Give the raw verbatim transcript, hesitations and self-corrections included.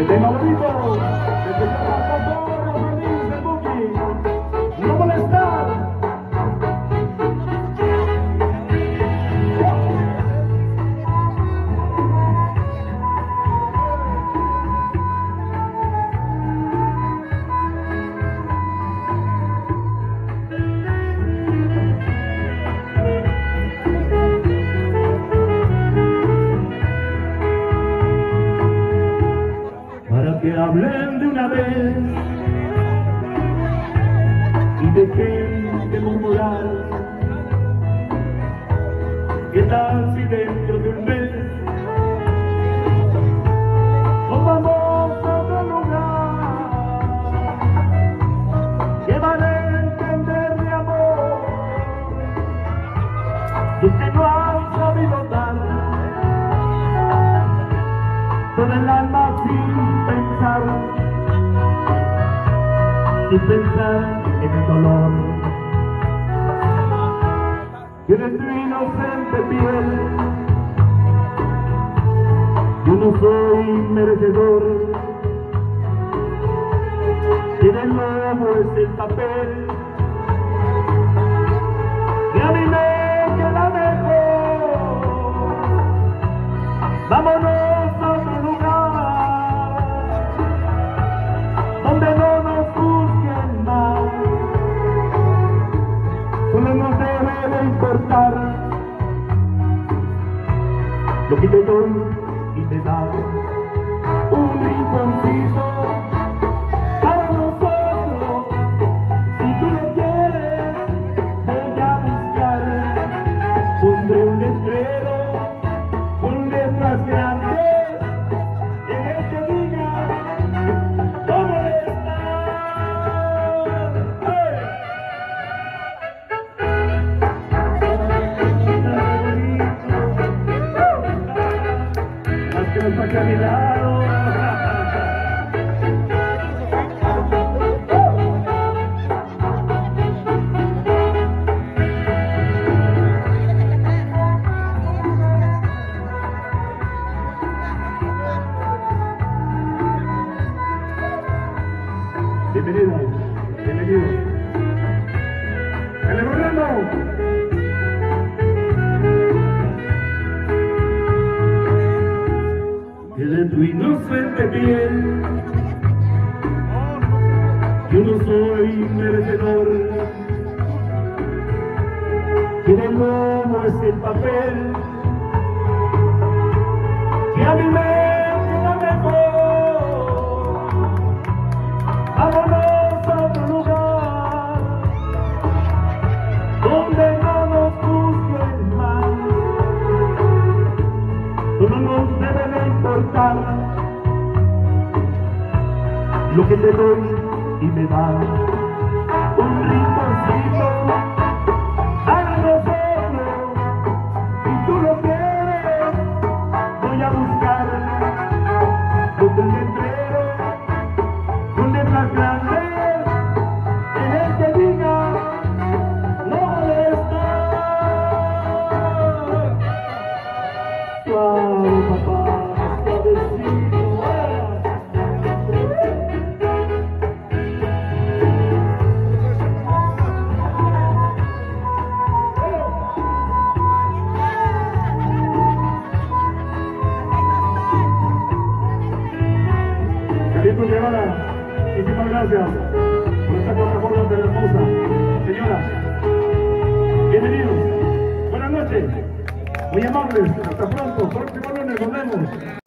El tema bonito, el señor Pastor Feliz de Buki. No molestar. Para que hablen de una vez y dejen de murmurar. ¿Qué tal si dentro de un mes nos vamos a otro lugar? Que van a entender de amor los que no han sabido dar con el alma sin pensar, sin pensar en el dolor. Y en tu inocente piel yo no soy merecedor, y del lobo es el papel que a mí me queda mejor. Vámonos donde no nos juzguen más, solo nos debe de importar lo que te doy y te da un rinconcito para nosotros. Si tú lo quieres, voy a buscar, pondré un letrero con letras grandes en el que diga que nos saque a mi lado. Bienvenido, bienvenido. ¡Celebrando! Que de tu inocente piel yo no soy merecedor, que del lobo es el papel que a mí me queda mejor. Vámonos a otro lugar donde no nos juzguen más, solo nos debe de importar lo que te doy y me da un rinconcito para nosotros. Si tú lo quieres, voy a buscar donde el letrero con letras grandes en el que diga no molestar. Suave, papá, suavecito. Carlitos Guevara, muchísimas gracias por esta plataforma tan hermosa. Señoras, bienvenidos, buenas noches, muy amables, hasta pronto, próximo lunes nos vemos.